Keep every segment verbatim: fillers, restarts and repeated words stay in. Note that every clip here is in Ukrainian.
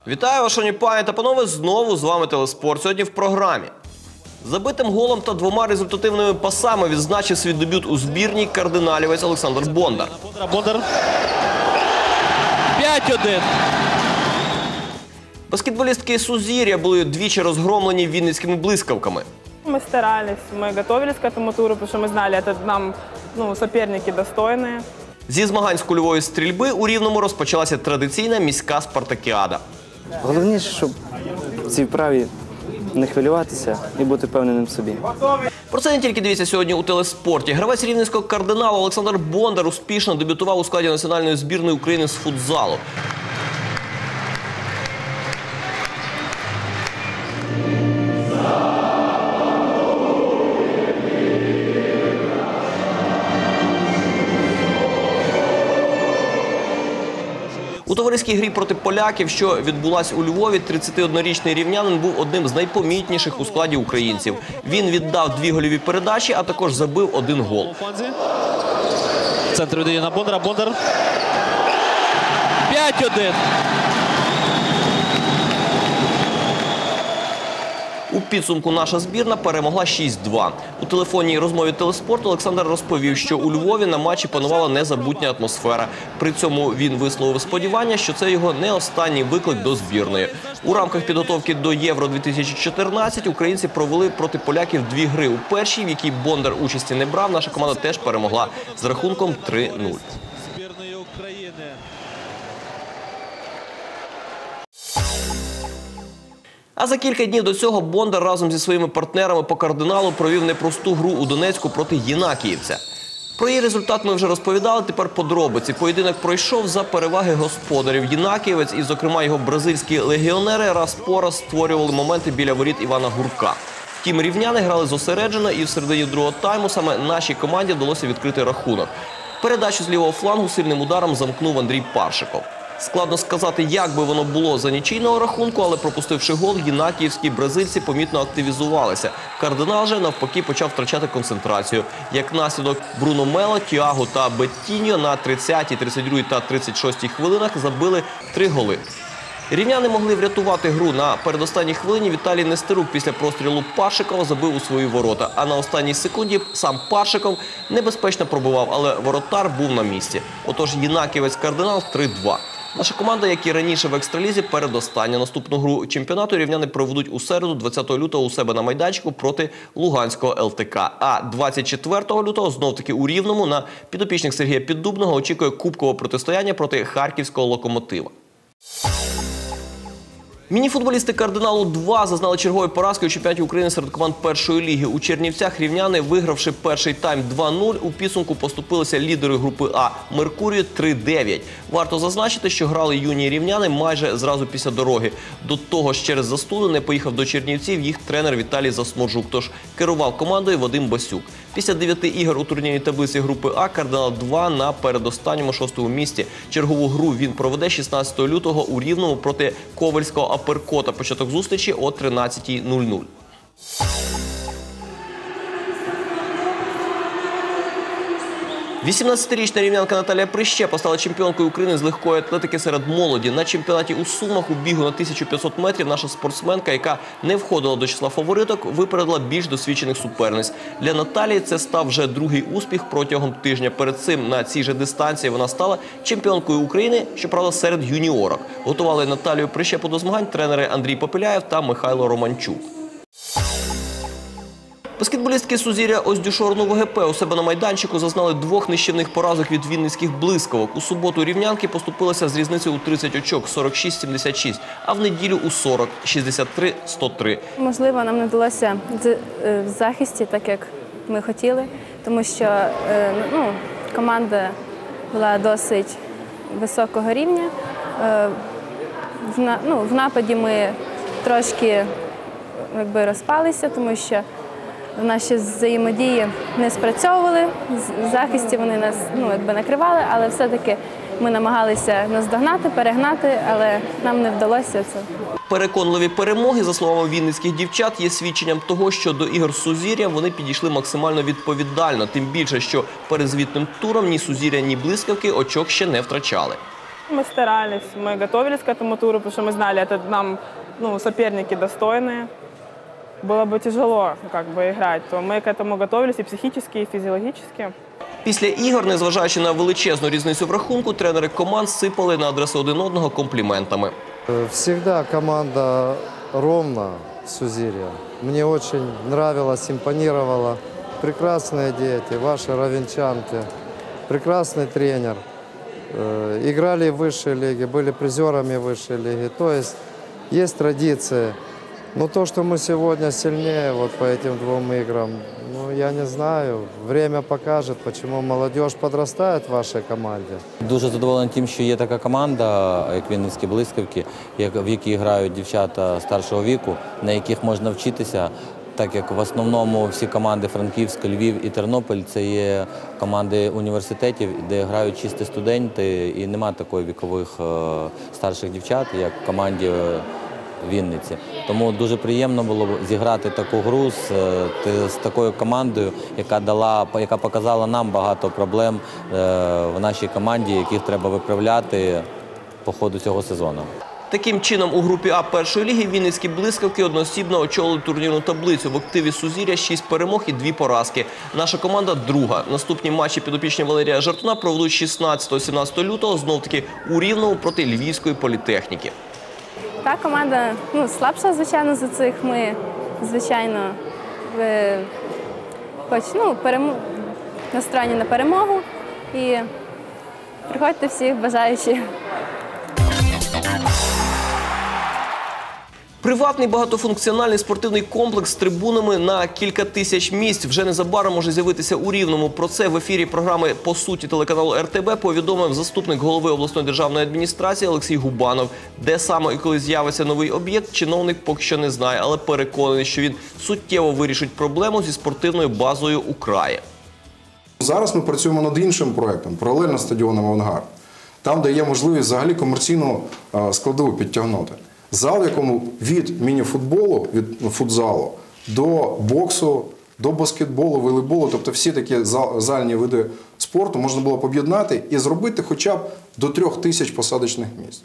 Вітаю вас, шановні пані та панове, знову з вами Телеспорт. Сьогодні в програмі. Забитим голом та двома результативними пасами відзначив свій дебют у збірній кардиналівець Олександр Бондар. Бондар. п'ять один. Баскетболістки Сузір'я були двічі розгромлені вінницькими блискавками. Мы старались, мы готовились к этому туру, потому что мы знали, это нам ну, соперники достойные. Зі змагань з кульової стрільби у Рівному розпочалася традиційна міська спартакіада. Головніше, щоб в цій вправі не хвилюватися і бути впевненим в собі. Про це не тільки дивіться сьогодні у Телеспорті. Гравець рівненського кардиналу Олександр Бондар успішно дебютував у складі національної збірної України з футзалу. У товариській грі проти поляків, що відбулась у Львові, тридцятиоднорічний рівнянин був одним з найпомітніших у складі українців. Він віддав дві гольові передачі, а також забив один гол. Центр віддає на Бондара. Бондар. п'ять один. У підсумку наша збірна перемогла шість два. У телефонній розмові Телеспорту Олександр розповів, що у Львові на матчі панувала незабутня атмосфера. При цьому він висловив сподівання, що це його не останній виклик до збірної. У рамках підготовки до Євро дві тисячі чотирнадцять українці провели проти поляків дві гри. У першій, в якій Бондар участі не брав, наша команда теж перемогла з рахунком три нуль. Збірної України. А за кілька днів до цього Бондар разом зі своїми партнерами по кардиналу провів непросту гру у Донецьку проти Єнакіївця. Про її результат ми вже розповідали, тепер подробиці. Поєдинок пройшов за переваги господарів. Єнакіївець і, зокрема, його бразильські легіонери раз по раз створювали моменти біля воріт Івана Гурка. Втім, рівняни грали зосереджено, і в середині другого тайму саме нашій команді вдалося відкрити рахунок. Передачу з лівого флангу сильним ударом замкнув Андрій Паршиков. Складно сказати, як би воно було за нічийного рахунку, але пропустивши гол, єнакіївські бразильці помітно активізувалися. Кардинал же, навпаки, почав втрачати концентрацію. Як наслідок, Бруно Мело, Тіаго та Беттіньо на тридцятій, тридцять другій та тридцять шостій хвилинах забили три голи. Рівняни могли врятувати гру. На передостанній хвилині Віталій Нестерук після прострілу Паршикова забив у свої ворота. А на останній секунді сам Паршиков небезпечно пробивав, але воротар був на місці. Отож, Єнакіївець-Кардинал три два. Наша команда, як і раніше в екстралізі, передостання. Наступну гру чемпіонату рівняни проведуть у середу, двадцятого лютого, у себе на майданчику проти Луганського ел те ка. А двадцять четвертого лютого знов-таки у Рівному на підопічних Сергія Піддубного очікує кубкове протистояння проти Харківського Локомотива. Мініфутболісти «Кардиналу два» зазнали чергової поразки у чемпіонаті України серед команд першої ліги. У Чернівцях рівняни, вигравши перший тайм два нуль, у підсумку поступилися лідери групи А «Меркурію» три дев'ять. Варто зазначити, що грали юні рівняни майже зразу після дороги. До того ж, через застуду не поїхав до Чернівців їх тренер Віталій Засморжук, тож керував командою Вадим Басюк. Після дев'яти ігор у турнірній таблиці групи А «Кардинал два» на передостанньому шостому місці. Чергову гру він проведе шістнадцятого лютого у Рівному проти Ковальського Аперкота. Початок зустрічі о тринадцятій нуль нуль. вісімнадцятирічна рівнянка Наталія Прищепа стала чемпіонкою України з легкої атлетики серед молоді. На чемпіонаті у Сумах у бігу на тисячу п'ятсот метрів наша спортсменка, яка не входила до числа фавориток, випередила більш досвідчених суперниць. Для Наталії це став вже другий успіх протягом тижня. Перед цим на цій же дистанції вона стала чемпіонкою України, щоправда, серед юніорок. Готували Наталію Прищепу до змагань тренери Андрій Попеляєв та Михайло Романчук. Баскетболістки Сузір'я Оздюшорну ВГП у себе на майданчику зазнали двох нищівних поразок від вінницьких блискавок. У суботу рівнянки поступилися з різницею у тридцять очок – сорок шість сімдесят шість, а в неділю у сорок – шістдесят три сто три. Можливо, нам не вдалося в захисті, так як ми хотіли, тому що ну, команда була досить високого рівня. В, ну, в нападі ми трошки якби, розпалися, тому що наші взаємодії не спрацьовували, в захисті вони нас ну, якби накривали, але все-таки ми намагалися наздогнати, перегнати, але нам не вдалося це. Переконливі перемоги, за словами вінницьких дівчат, є свідченням того, що до ігор з Сузір'я вони підійшли максимально відповідально. Тим більше, що перед звітним туром ні Сузір'я, ні блискавки очок ще не втрачали. Мы старались, мы готовились к этому туру, потому что мы знали, это нам ну, соперники достойные. Было бы тяжело как бы, играть, то мы к этому готовились и психически, и физиологически. Після ігор, незважаючи на величезну різницю в рахунку, тренери команд сипали на адресу один одного компліментами. Всегда команда ровно с Узирья. Мне очень нравилось, импонировало. Прекрасные дети, ваши ровенчанки, прекрасный тренер. Э, Играли в высшей лиге, были призерами высшей лиги. То есть есть традиции. Но то, что мы сегодня сильнее вот по этим двум играм, ну, я не знаю. Время покажет, почему молодежь подрастает в вашей команде. Дуже задоволений тим, що є така команда, як Вінницькі Блискавки, як- в якій грають дівчата старшого віку, на яких можна вчитися, так як в основному всі команди Франківська, Львів і Тернопіль – це є команди університетів, де грають чисті студенти, і немає такої вікових е, старших дівчат, як в команді е, Вінниці. Тому дуже приємно було зіграти таку гру з, е, ти- з такою командою, яка дала, яка показала нам багато проблем е, в нашій команді, яких треба виправляти по ходу цього сезону. Таким чином, у групі А першої ліги Вінницькі Блискавки одноосібно очолили турнірну таблицю. В активі Сузір'я шість перемог і дві поразки. Наша команда друга. Наступні матчі підопічні Валерія Жартуна проведуть шістнадцятого-сімнадцятого лютого знов-таки у Рівному проти Львівської політехніки. Та команда ну, слабша, звичайно, за цих. Ми, звичайно, ви, хоч, ну, перем... настроєні на перемогу. І приходьте всіх бажаючі. Приватний багатофункціональний спортивний комплекс з трибунами на кілька тисяч місць вже незабаром може з'явитися у Рівному. Про це в ефірі програми «По суті» телеканалу ер те бе повідомив заступник голови обласної державної адміністрації Олексій Губанов. Де саме і коли з'явиться новий об'єкт, чиновник поки що не знає, але переконаний, що він суттєво вирішить проблему зі спортивною базою у краї. Зараз ми працюємо над іншим проєктом, паралельно з стадіоном «Авангард». Там, де є можливість взагалі комерційну е, складову підтягнути. Зал, в якому від міні-футболу, від футзалу, до боксу, до баскетболу, волейболу, тобто всі такі зал- зальні види спорту можна було б об'єднати і зробити хоча б до трьох тисяч посадочних місць.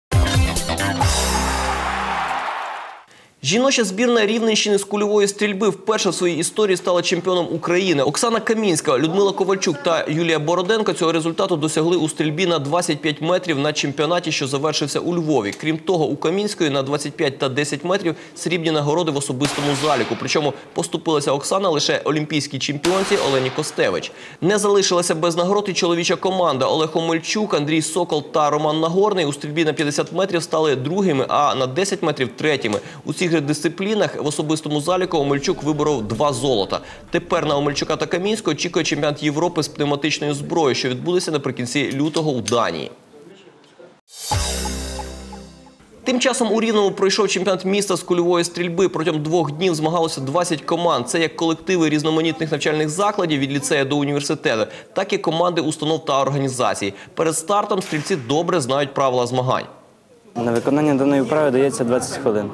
Жіноча збірна Рівненщини з кульової стрільби вперше в своїй історії стала чемпіоном України. Оксана Камінська, Людмила Ковальчук та Юлія Бороденко цього результату досягли у стрільбі на двадцять п'ять метрів на чемпіонаті, що завершився у Львові. Крім того, у Камінської на двадцять п'ять та десять метрів срібні нагороди в особистому заліку. Причому поступилася Оксана лише олімпійській чемпіонці Олені Костевич. Не залишилася без нагород і чоловіча команда. Олег Омельчук, Андрій Сокол та Роман Нагорний у стрільбі на п'ятдесят метрів стали другими, а на десять метрів – третіми. У цих дисциплінах в особистому заліку Омельчук виборов два золота. Тепер на Омельчука та Камінського очікує чемпіонат Європи з пневматичною зброєю, що відбудеться наприкінці лютого у Данії. Тим часом у Рівному пройшов чемпіонат міста з кульової стрільби. Протягом двох днів змагалося двадцять команд. Це як колективи різноманітних навчальних закладів від ліцею до університету, так і команди установ та організацій. Перед стартом стрільці добре знають правила змагань. На виконання даної вправи дається двадцять хвилин.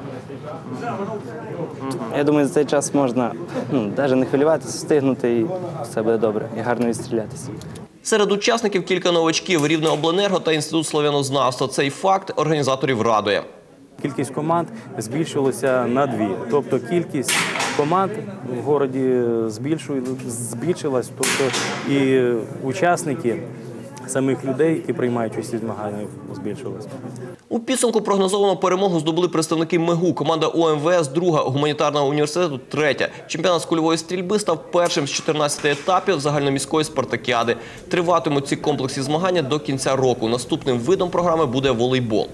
Я думаю, за цей час можна ну, навіть не хвилюватися, встигнути і все буде добре, і гарно відстрілятися. Серед учасників кілька новачків – Рівнеобленерго та Інститут славянознавства. Цей факт організаторів радує. Кількість команд збільшилася на дві. Тобто кількість команд в місті збільшилась, тобто і учасники самих людей, які приймають участь у змаганнях, збільшилися. У підсумку прогнозовану перемогу здобули представники МЕГУ. Команда О Ем Ве Ес друга, гуманітарного університету третя. Чемпіонат з кульової стрільби став першим з чотирнадцяти етапів загальноміської спартакіади. Триватимуть ці комплексні змагання до кінця року. Наступним видом програми буде волейбол.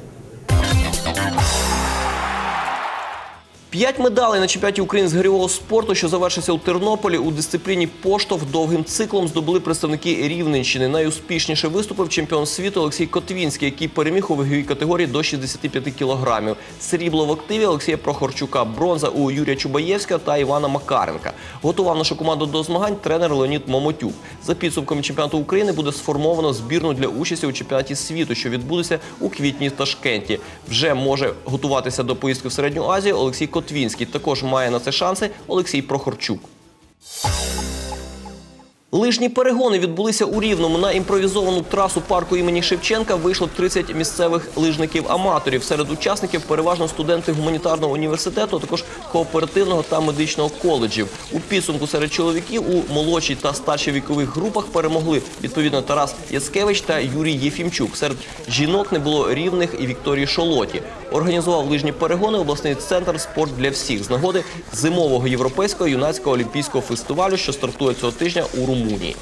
П'ять медалей на чемпіонаті України з гирьового спорту, що завершився у Тернополі, у дисципліні поштовх довгим циклом здобули представники Рівненщини. Найуспішніше виступив чемпіон світу Олексій Котвінський, який переміг у ваговій категорії до шістдесяти п'яти кілограмів. Срібло в активі Олексія Прохорчука, бронза у Юрія Чубаєвського та Івана Макаренка. Готував нашу команду до змагань тренер Леонід Момотюк. За підсумками чемпіонату України буде сформовано збірну для участі у чемпіонаті світу, що відбудеться у квітні в Ташкенті. Вже може готуватися до поїздки в Середню Азію Олексій Котвінський. Твінський. Також має на це шанси Олексій Прохорчук. Лижні перегони відбулися у Рівному. На імпровізовану трасу парку імені Шевченка вийшло тридцять місцевих лижників-аматорів. Серед учасників переважно студенти гуманітарного університету, а також кооперативного та медичного коледжів. У підсумку серед чоловіків у молодшій та старшій вікових групах перемогли, відповідно, Тарас Яцкевич та Юрій Єфімчук. Серед жінок не було рівних і Вікторії Шолоті. Організував лижні перегони обласний центр «Спорт для всіх» з нагоди зимового європейського юнацького олімпійського фестивалю, що стартує цього тижня у Румунії.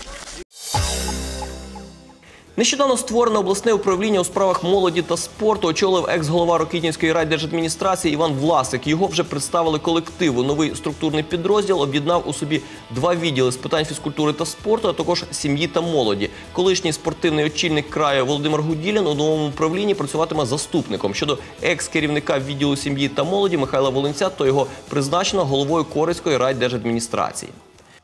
Нещодавно створене обласне управління у справах молоді та спорту очолив екс-голова Рокитнівської райдержадміністрації Іван Власик. Його вже представили колективу. Новий структурний підрозділ об'єднав у собі два відділи з питань фізкультури та спорту, а також сім'ї та молоді. Колишній спортивний очільник краю Володимир Гуділін у новому управлінні працюватиме заступником. Щодо екс-керівника відділу сім'ї та молоді Михайла Волинця, то його призначено головою Корицької райдержадміністрації.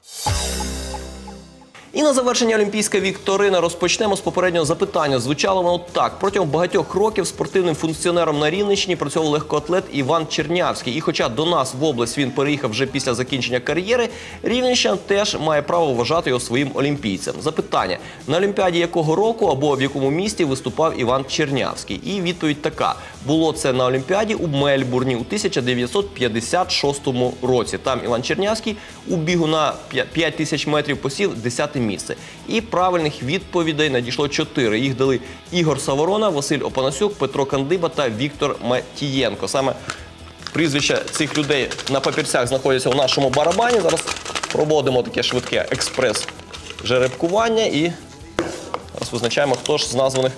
І на завершення олімпійська вікторина розпочнемо з попереднього запитання. Звучало воно так. Протягом багатьох років спортивним функціонером на Рівненщині працював легкоатлет Іван Чернявський. І хоча до нас в область він переїхав вже після закінчення кар'єри, Рівненщина теж має право вважати його своїм олімпійцем. Запитання. На Олімпіаді якого року або в якому місті виступав Іван Чернявський? І відповідь така. Було це на Олімпіаді у Мельбурні у тисяча дев'ятсот п'ятдесят шостому році. Там Іван Чернявський у бігу на п'ять тисяч метрів посів десяте місце. І правильних відповідей надійшло чотири. Їх дали Ігор Саворона, Василь Опанасюк, Петро Кандиба та Віктор Матієнко. Саме прізвища цих людей на папірцях знаходяться у нашому барабані. Зараз проводимо таке швидке експрес-жеребкування і зараз визначаємо, хто ж з названих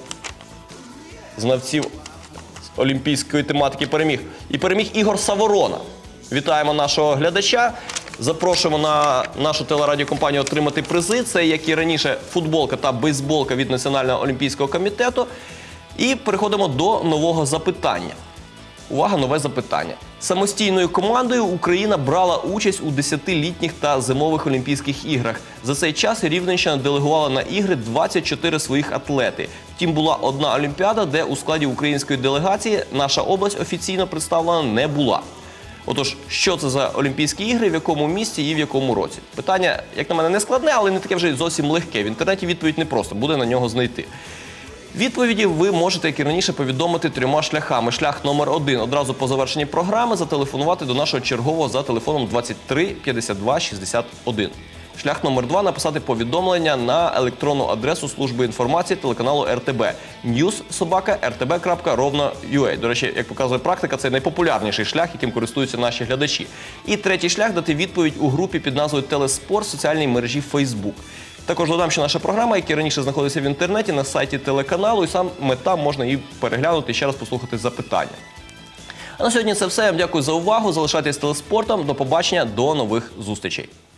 знавців олімпійської тематики переміг. І переміг Ігор Саворона. Вітаємо нашого глядача. Запрошуємо на нашу телерадіокомпанію отримати призи. Це, як і раніше, футболка та бейсболка від Національного олімпійського комітету. І переходимо до нового запитання. Увага, нове запитання. Самостійною командою Україна брала участь у десятилітніх та зимових Олімпійських іграх. За цей час Рівненщина делегувала на ігри двадцять чотири своїх атлети. Втім, була одна Олімпіада, де у складі української делегації наша область офіційно представлена не була. Отож, що це за Олімпійські ігри, в якому місті і в якому році? Питання, як на мене, не складне, але не таке вже зовсім легке. В інтернеті відповідь непросто, буде на нього знайти. Відповіді ви можете, як і раніше, повідомити трьома шляхами. Шлях номер один. Одразу по завершенні програми зателефонувати до нашого чергового за телефоном двадцять три п'ятдесят два шістдесят один. Шлях номер два – написати повідомлення на електронну адресу служби інформації телеканалу ер те бе ньюс собака ер те бе крапка ровно крапка ю а. До речі, як показує практика, це найпопулярніший шлях, яким користуються наші глядачі. І третій шлях – дати відповідь у групі під назвою «Телеспорт» в соціальній мережі Facebook. Також додам, що наша програма, яка раніше знаходиться в інтернеті, на сайті телеканалу, і саме там можна її переглянути і ще раз послухати запитання. А на сьогодні це все. Я вам дякую за увагу. Залишайтесь з телеспортом. До побачення, до нових зустрічей.